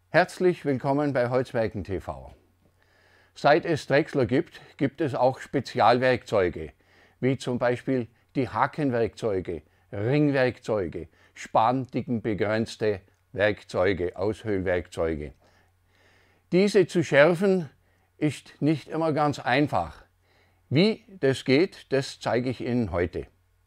Herzlich willkommen bei Holzwerken TV. Seit es Drechsler gibt, gibt es auch Spezialwerkzeuge, wie zum Beispiel die Hakenwerkzeuge, Ringwerkzeuge, spandickenbegrenzte Werkzeuge, Aushöhlwerkzeuge. Diese zu schärfen ist nicht immer ganz einfach. Wie das geht, das zeige ich Ihnen heute.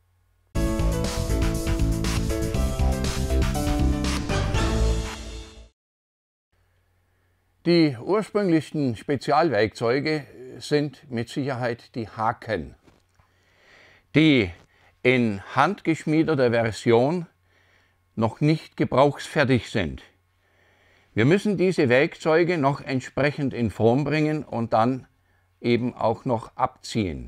Die ursprünglichsten Spezialwerkzeuge sind mit Sicherheit die Haken, die in handgeschmiedeter Version noch nicht gebrauchsfertig sind. Wir müssen diese Werkzeuge noch entsprechend in Form bringen und dann eben auch noch abziehen.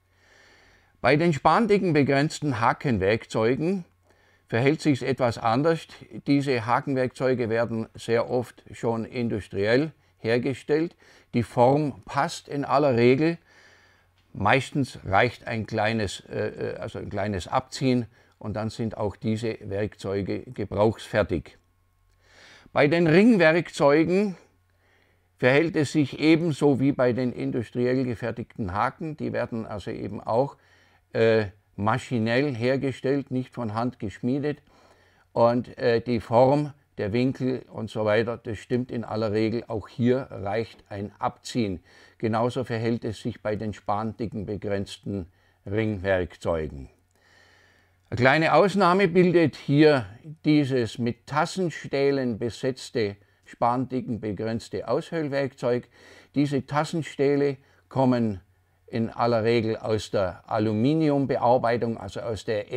Bei den spandickenbegrenzten Hakenwerkzeugen verhält sich etwas anders. Diese Hakenwerkzeuge werden sehr oft schon industriell hergestellt. Die Form passt in aller Regel. Meistens reicht ein kleines Abziehen und dann sind auch diese Werkzeuge gebrauchsfertig. Bei den Ringwerkzeugen verhält es sich ebenso wie bei den industriell gefertigten Haken. Die werden also eben auch maschinell hergestellt, nicht von Hand geschmiedet. Und die Form, der Winkel und so weiter, das stimmt in aller Regel. Auch hier reicht ein Abziehen. Genauso verhält es sich bei den spandickenbegrenzten Ringwerkzeugen. Eine kleine Ausnahme bildet hier dieses mit Tassenstählen besetzte spandickenbegrenzte Aushöhlwerkzeug. Diese Tassenstähle kommen in aller Regel aus der Aluminiumbearbeitung, also aus der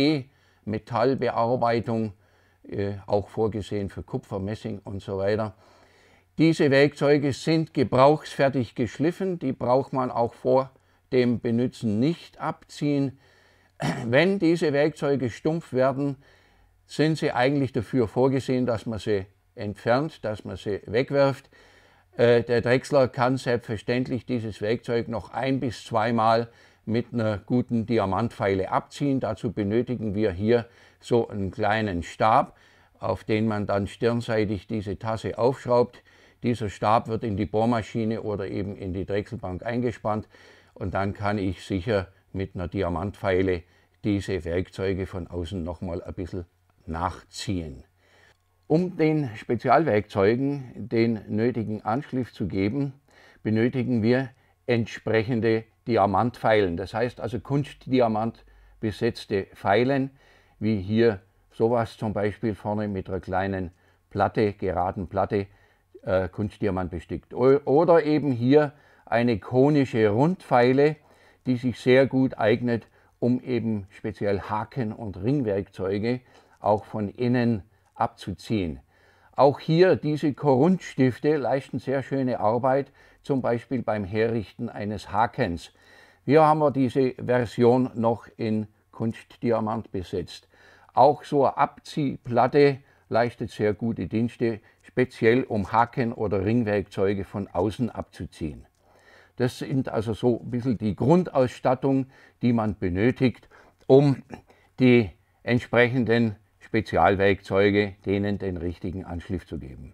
NE-Metallbearbeitung, auch vorgesehen für Kupfer, Messing und so weiter. Diese Werkzeuge sind gebrauchsfertig geschliffen, die braucht man auch vor dem Benutzen nicht abziehen. Wenn diese Werkzeuge stumpf werden, sind sie eigentlich dafür vorgesehen, dass man sie entfernt, dass man sie wegwirft. Der Drechsler kann selbstverständlich dieses Werkzeug noch ein- bis zweimal mit einer guten Diamantfeile abziehen. Dazu benötigen wir hier so einen kleinen Stab, auf den man dann stirnseitig diese Tasse aufschraubt. Dieser Stab wird in die Bohrmaschine oder eben in die Drechselbank eingespannt und dann kann ich sicher mit einer Diamantfeile diese Werkzeuge von außen nochmal ein bisschen nachziehen. Um den Spezialwerkzeugen den nötigen Anschliff zu geben, benötigen wir entsprechende Diamantfeilen. Das heißt also Kunstdiamant besetzte Feilen, wie hier sowas zum Beispiel vorne mit einer kleinen Platte, geraden Platte, Kunstdiamant bestickt. Oder eben hier eine konische Rundfeile, die sich sehr gut eignet, um eben speziell Haken- und Ringwerkzeuge auch von innen abzuziehen. Auch hier diese Korundstifte leisten sehr schöne Arbeit, zum Beispiel beim Herrichten eines Hakens. Hier haben wir diese Version noch in Kunstdiamant besetzt. Auch so eine Abziehplatte leistet sehr gute Dienste, speziell um Haken- oder Ringwerkzeuge von außen abzuziehen. Das sind also so ein bisschen die Grundausstattung, die man benötigt, um die entsprechenden Spezialwerkzeuge, denen den richtigen Anschliff zu geben.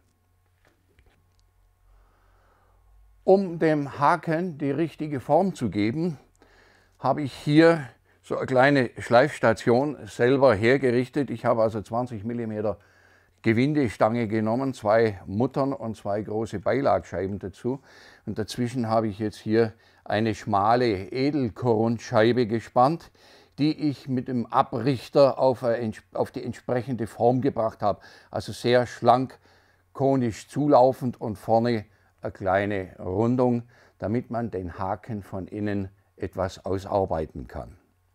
Um dem Haken die richtige Form zu geben, habe ich hier so eine kleine Schleifstation selber hergerichtet. Ich habe also 20 mm Gewindestange genommen, 2 Muttern und 2 große Beilagscheiben dazu. Und dazwischen habe ich jetzt hier eine schmale Edelkorundscheibe gespannt, die ich mit dem Abrichter auf die entsprechende Form gebracht habe. Also sehr schlank, konisch zulaufend und vorne eine kleine Rundung, damit man den Haken von innen etwas ausarbeiten kann.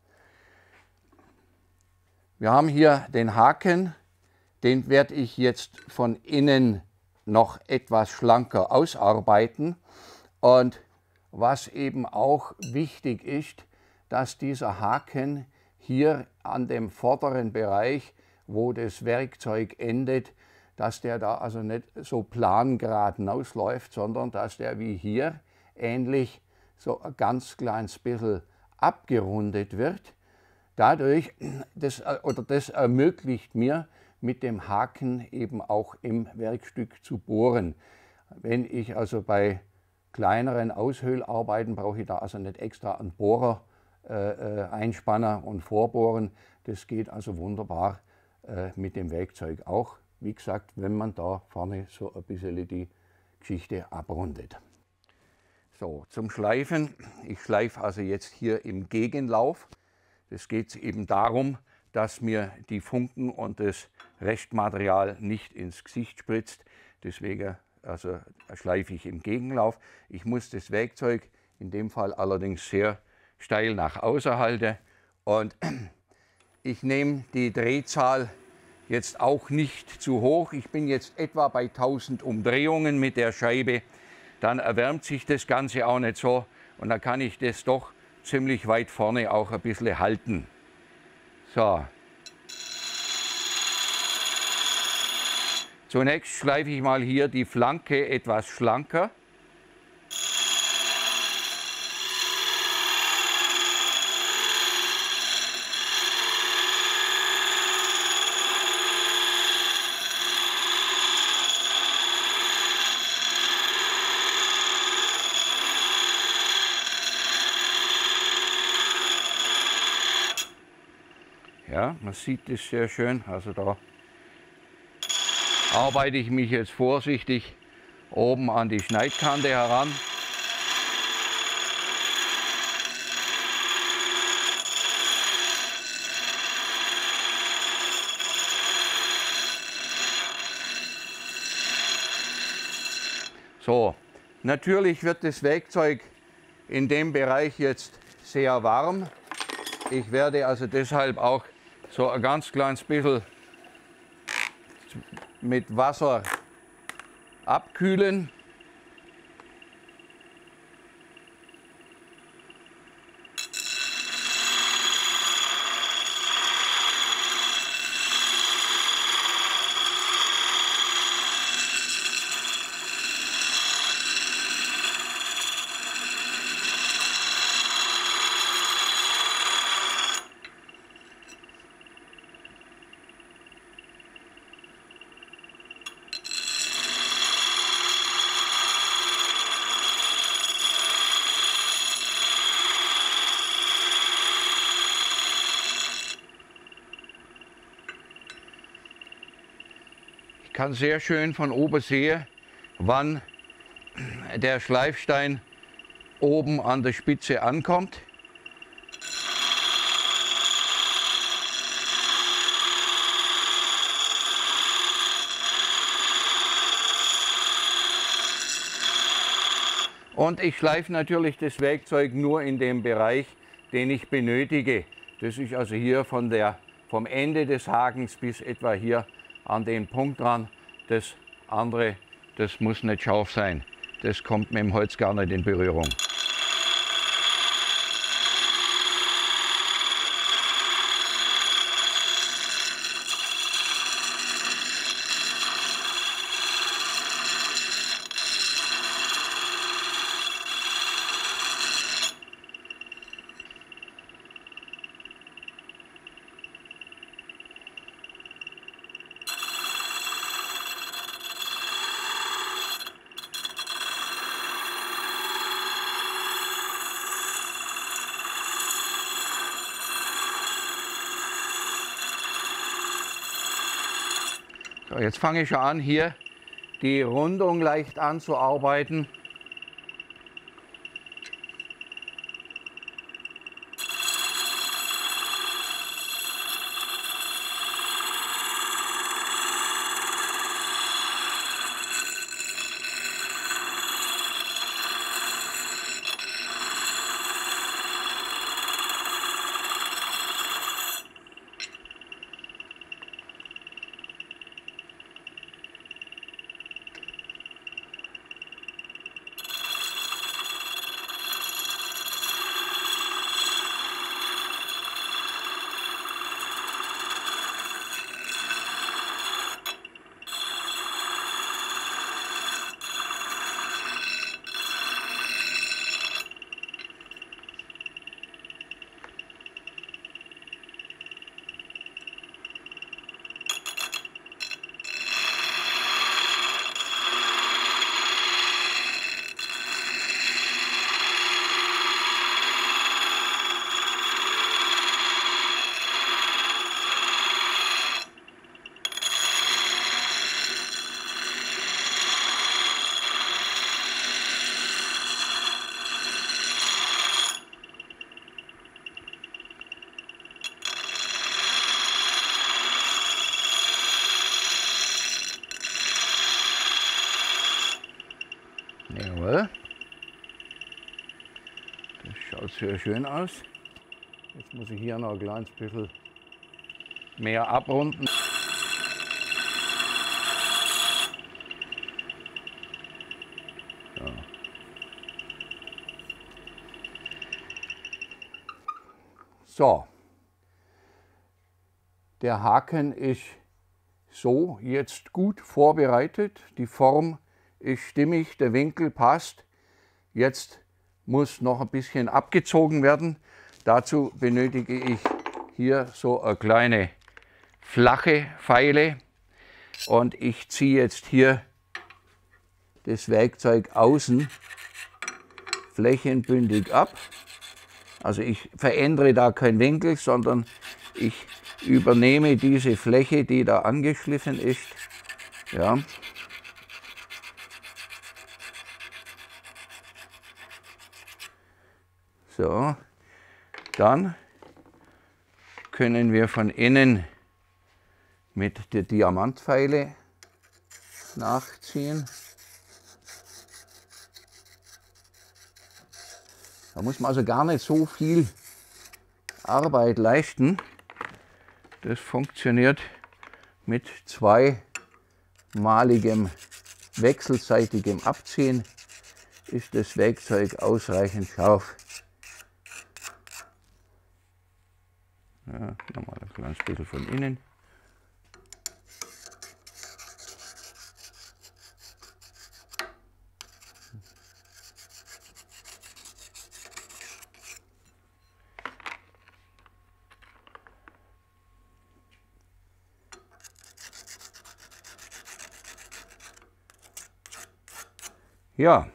Wir haben hier den Haken, den werde ich jetzt von innen noch etwas schlanker ausarbeiten. Und was eben auch wichtig ist, dass dieser Haken hier an dem vorderen Bereich, wo das Werkzeug endet, dass der da also nicht so plan geradeaus läuft, sondern dass der wie hier ähnlich so ein ganz kleines bisschen abgerundet wird. Dadurch, das ermöglicht mir mit dem Haken eben auch im Werkstück zu bohren. Wenn ich also bei kleineren Aushöhlarbeiten brauche ich da also nicht extra einen Bohrer einspannen und vorbohren. Das geht also wunderbar mit dem Werkzeug auch. Wie gesagt, wenn man da vorne so ein bisschen die Geschichte abrundet. So, zum Schleifen. Ich schleife also jetzt hier im Gegenlauf. Es geht eben darum, dass mir die Funken und das Restmaterial nicht ins Gesicht spritzt. Deswegen also schleife ich im Gegenlauf. Ich muss das Werkzeug in dem Fall allerdings sehr steil nach außen halten. Und ich nehme die Drehzahl jetzt auch nicht zu hoch. Ich bin jetzt etwa bei 1000 Umdrehungen mit der Scheibe. Dann erwärmt sich das Ganze auch nicht so und dann kann ich das doch ziemlich weit vorne auch ein bisschen halten. So. Zunächst schleife ich mal hier die Flanke etwas schlanker. Ja, man sieht das sehr schön. Also da arbeite ich mich jetzt vorsichtig oben an die Schneidkante heran. So, natürlich wird das Werkzeug in dem Bereich jetzt sehr warm. Ich werde also deshalb auch so ein ganz kleines bisschen mit Wasser abkühlen. Ich kann sehr schön von oben sehen, wann der Schleifstein oben an der Spitze ankommt. Und ich schleife natürlich das Werkzeug nur in dem Bereich, den ich benötige. Das ist also hier vom Ende des Hakens bis etwa hier an den Punkt dran. Das andere, das muss nicht scharf sein. Das kommt mit dem Holz gar nicht in Berührung. So, jetzt fange ich schon an, hier die Rundung leicht anzuarbeiten. Jawohl. Das schaut sehr schön aus. Jetzt muss ich hier noch ein kleines bisschen mehr abrunden. So. So. Der Haken ist so jetzt gut vorbereitet. Die Form ist stimmig, der Winkel passt. Jetzt muss noch ein bisschen abgezogen werden. Dazu benötige ich hier so eine kleine flache Feile und ich ziehe jetzt hier das Werkzeug außen flächenbündig ab. Also ich verändere da keinen Winkel, sondern ich übernehme diese Fläche, die da angeschliffen ist. Ja. So, dann können wir von innen mit der Diamantfeile nachziehen. Da muss man also gar nicht so viel Arbeit leisten. Das funktioniert mit zweimaligem wechselseitigem Abziehen. Ist das Werkzeug ausreichend scharf. Ja, nochmal ein kleines bisschen von innen. Ja,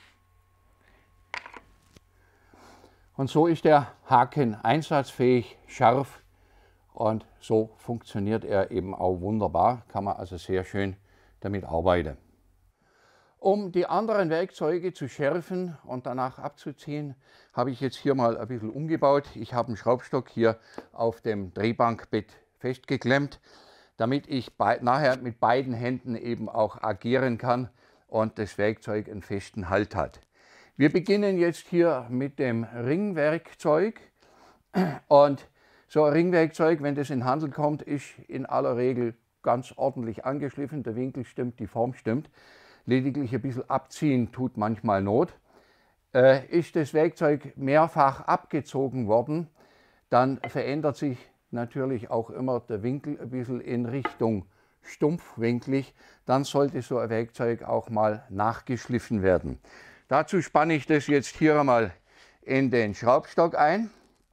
und so ist der Haken einsatzfähig, scharf und so funktioniert er eben auch wunderbar, kann man also sehr schön damit arbeiten. Um die anderen Werkzeuge zu schärfen und danach abzuziehen, habe ich jetzt hier mal ein bisschen umgebaut. Ich habe einen Schraubstock hier auf dem Drehbankbett festgeklemmt, damit ich nachher mit beiden Händen eben auch agieren kann und das Werkzeug einen festen Halt hat. Wir beginnen jetzt hier mit dem Ringwerkzeug und so ein Ringwerkzeug, wenn das in den Handel kommt, ist in aller Regel ganz ordentlich angeschliffen, der Winkel stimmt, die Form stimmt, lediglich ein bisschen abziehen tut manchmal Not. Ist das Werkzeug mehrfach abgezogen worden, dann verändert sich natürlich auch immer der Winkel ein bisschen in Richtung stumpfwinklig, dann sollte so ein Werkzeug auch mal nachgeschliffen werden. Dazu spanne ich das jetzt hier einmal in den Schraubstock ein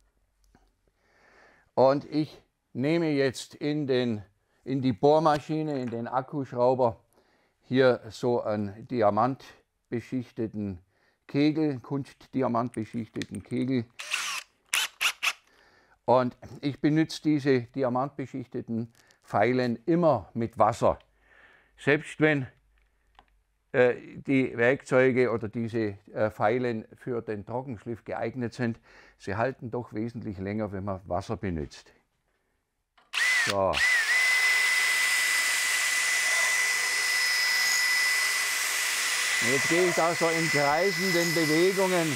und ich nehme jetzt in die Bohrmaschine, in den Akkuschrauber, hier so einen diamantbeschichteten Kegel, kunstdiamantbeschichteten Kegel. Und ich benutze diese diamantbeschichteten Feilen immer mit Wasser. Selbst wenn die Werkzeuge oder diese Feilen für den Trockenschliff geeignet sind, sie halten doch wesentlich länger, wenn man Wasser benutzt. So. Und jetzt gehe ich da so in kreisenden Bewegungen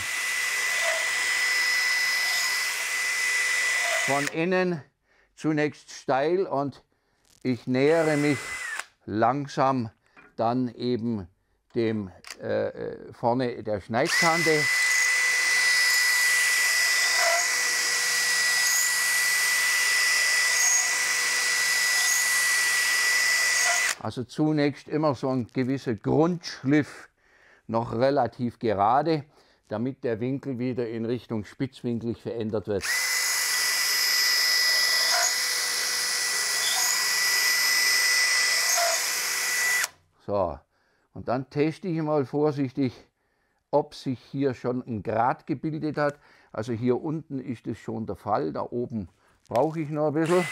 von innen zunächst steil und ich nähere mich langsam dann eben dem vorne der Schneidkante. Also zunächst immer so ein gewisser Grundschliff noch relativ gerade, damit der Winkel wieder in Richtung spitzwinklig verändert wird. So, und dann teste ich mal vorsichtig, ob sich hier schon ein Grat gebildet hat. Also hier unten ist es schon der Fall, da oben brauche ich noch ein bisschen.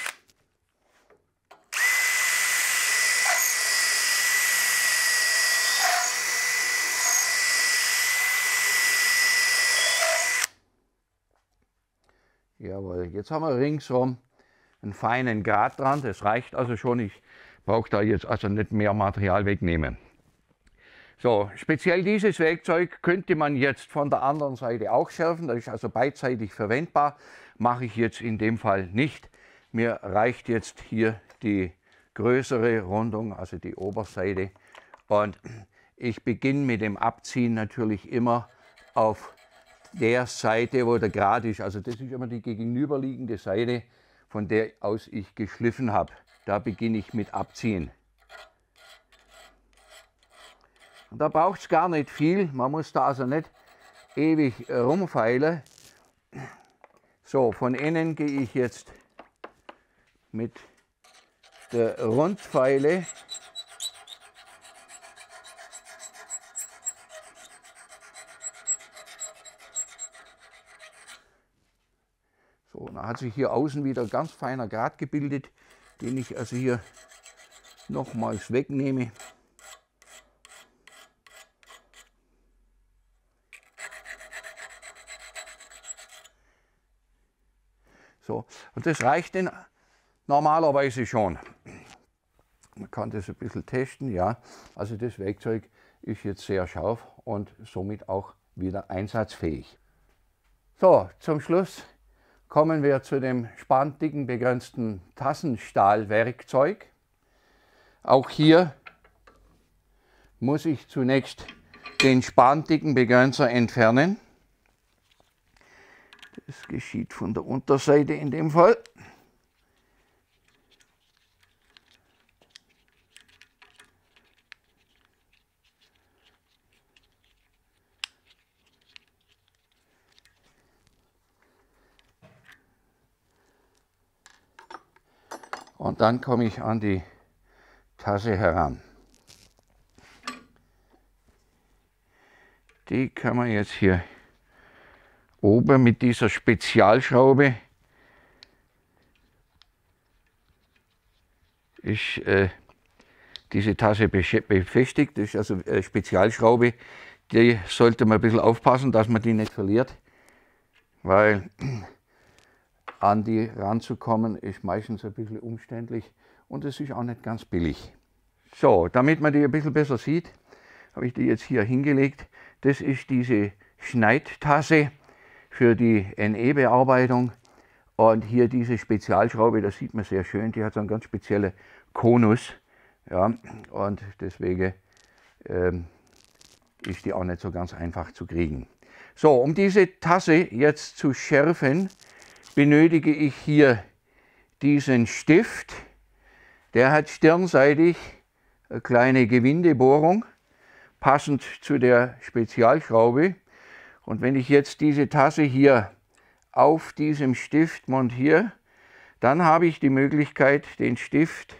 Jawohl, jetzt haben wir ringsherum einen feinen Grat dran, das reicht also schon, ich brauche da jetzt also nicht mehr Material wegnehmen. So, speziell dieses Werkzeug könnte man jetzt von der anderen Seite auch schärfen, das ist also beidseitig verwendbar, mache ich jetzt in dem Fall nicht. Mir reicht jetzt hier die größere Rundung, also die Oberseite, und ich beginne mit dem Abziehen natürlich immer auf der Seite, wo der Grat ist, also das ist immer die gegenüberliegende Seite, von der aus ich geschliffen habe. Da beginne ich mit Abziehen. Und da braucht es gar nicht viel, man muss da also nicht ewig rumfeilen. So, von innen gehe ich jetzt mit der Rundfeile so, dann hat sich hier außen wieder ein ganz feiner Grat gebildet, den ich also hier nochmals wegnehme. So, und das reicht denn normalerweise schon. Man kann das ein bisschen testen, ja. Also das Werkzeug ist jetzt sehr scharf und somit auch wieder einsatzfähig. So, zum Schluss kommen wir zu dem spandicken begrenzten Tassenstahlwerkzeug. Auch hier muss ich zunächst den spandicken Begrenzer entfernen. Das geschieht von der Unterseite in dem Fall. Und dann komme ich an die Tasse heran. Die kann man jetzt hier oben mit dieser Spezialschraube ist diese Tasse befestigt. Das ist also eine Spezialschraube. Die sollte man ein bisschen aufpassen, dass man die nicht verliert, weil an die ranzukommen ist meistens ein bisschen umständlich und es ist auch nicht ganz billig. So, damit man die ein bisschen besser sieht, habe ich die jetzt hier hingelegt. Das ist diese Schneidtasse für die NE-Bearbeitung und hier diese Spezialschraube, das sieht man sehr schön, die hat so einen ganz speziellen Konus, ja, und deswegen ist die auch nicht so ganz einfach zu kriegen. So, um diese Tasse jetzt zu schärfen, benötige ich hier diesen Stift. Der hat stirnseitig eine kleine Gewindebohrung, passend zu der Spezialschraube. Und wenn ich jetzt diese Tasse hier auf diesem Stift montiere, dann habe ich die Möglichkeit, den Stift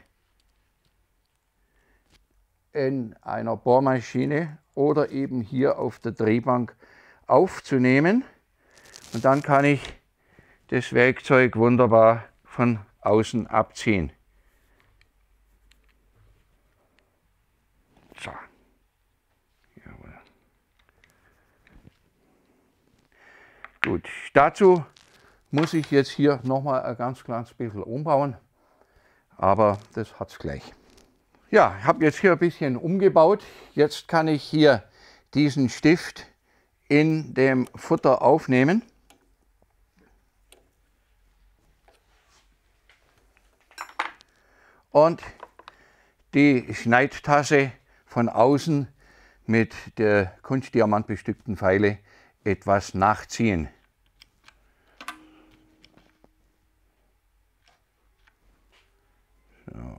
in einer Bohrmaschine oder eben hier auf der Drehbank aufzunehmen. Und dann kann ich das Werkzeug wunderbar von außen abziehen. So. Jawohl. Gut, dazu muss ich jetzt hier nochmal ein ganz kleines bisschen umbauen, aber das hat es gleich. Ja, ich habe jetzt hier ein bisschen umgebaut. Jetzt kann ich hier diesen Stift in dem Futter aufnehmen. Und die Schneidtasse von außen mit der Kunstdiamant bestückten Feile etwas nachziehen. So.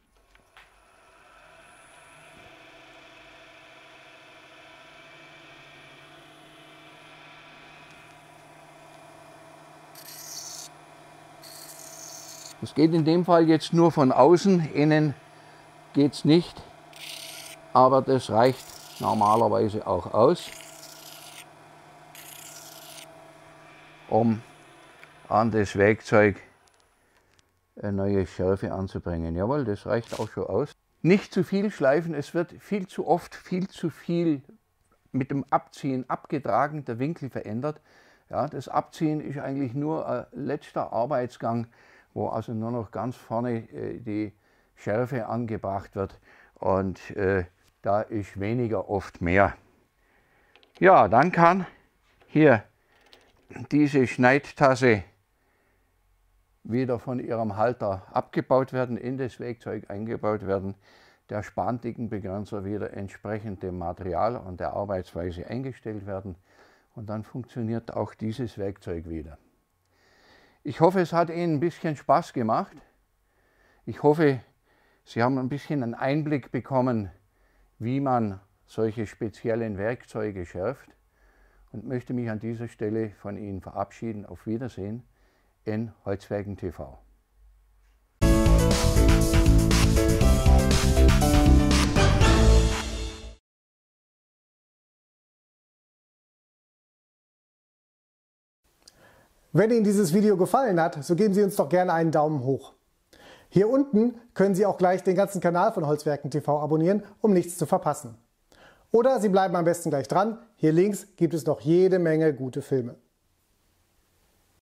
Das geht in dem Fall jetzt nur von außen, innen geht es nicht, aber das reicht normalerweise auch aus, um an das Werkzeug eine neue Schärfe anzubringen. Jawohl, das reicht auch schon aus. Nicht zu viel schleifen, es wird viel zu oft viel zu viel mit dem Abziehen abgetragen, der Winkel verändert. Ja, das Abziehen ist eigentlich nur ein letzter Arbeitsgang, wo also nur noch ganz vorne die Schärfe angebracht wird. Und Da ist weniger oft mehr. Ja, dann kann hier diese Schneidtasse wieder von ihrem Halter abgebaut werden, in das Werkzeug eingebaut werden, der Spandickenbegrenzer wieder entsprechend dem Material und der Arbeitsweise eingestellt werden und dann funktioniert auch dieses Werkzeug wieder. Ich hoffe, es hat Ihnen ein bisschen Spaß gemacht. Ich hoffe, Sie haben ein bisschen einen Einblick bekommen, wie man solche speziellen Werkzeuge schärft und möchte mich an dieser Stelle von Ihnen verabschieden. Auf Wiedersehen in Holzwerken TV. Wenn Ihnen dieses Video gefallen hat, so geben Sie uns doch gerne einen Daumen hoch. Hier unten können Sie auch gleich den ganzen Kanal von Holzwerken TV abonnieren, um nichts zu verpassen. Oder Sie bleiben am besten gleich dran, hier links gibt es noch jede Menge gute Filme.